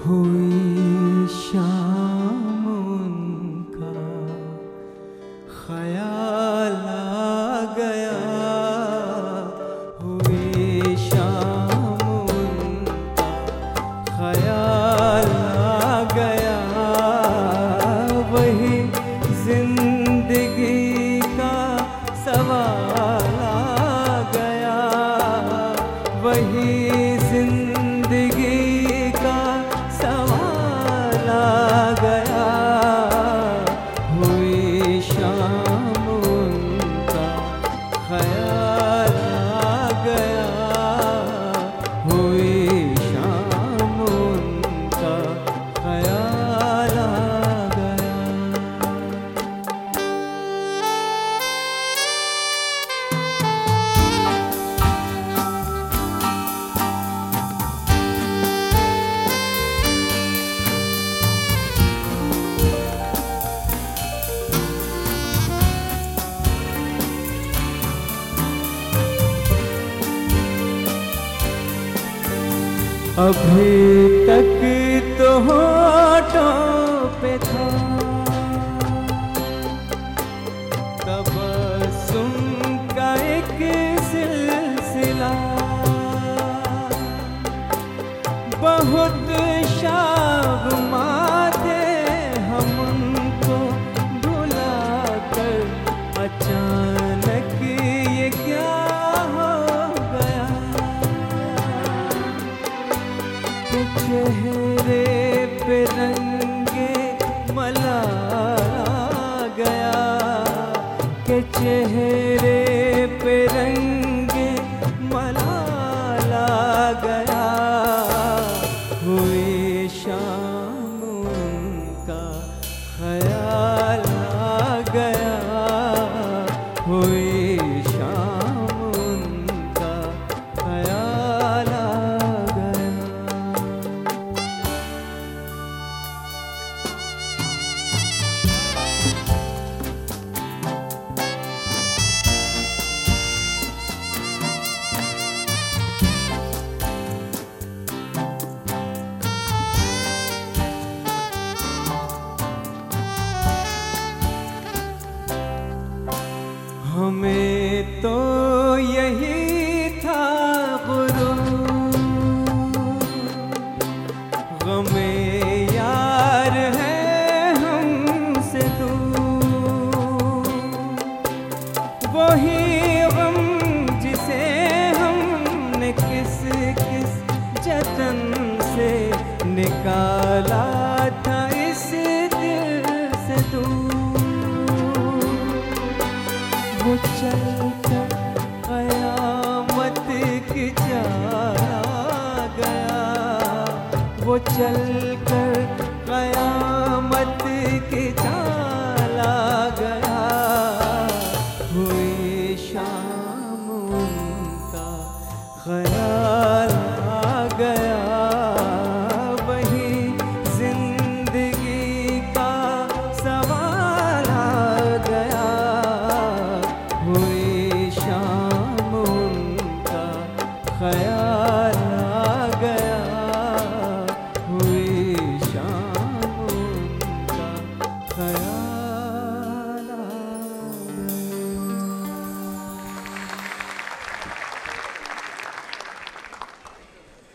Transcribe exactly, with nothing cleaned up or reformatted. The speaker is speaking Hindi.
हुई शाम उनका ख्याल आ गया, हुई शाम उनका ख्याल आ गया, वही जिंदगी का सवाल आ गया, वही जिंदगी का सवाल आ गया, हुई शाम उनका ख्याल आ गया, हुई शाम उनका ख्याल आ गया। अभी तक तो होठों पे था तबस्सुम का एक सिलसिला, बहुत शाबमा थे हम उनको भुला कर, अचानक ये क्या हो गया, चेहरे पे रंगे मलाल आ गया, के चेहरे पे रंगे मलाल आ गया, हुई शाम उनका ख्याल आ गया, हुई शाम उनका ख्याल आ गया। हमें तो यही था गुरूर, गमे यार है हमसे दूर, वही गम जिसे हमने किस किस जतन से निकाला था इस दिल से दूर, वो चल कर क़यामत की चला गया, वो चल कर क़यामत की चला गया, हुई शाम उनका ख्याल आ गया, वही जिंदगी का सवाल आ गया, हुई शाम उनका ख्याल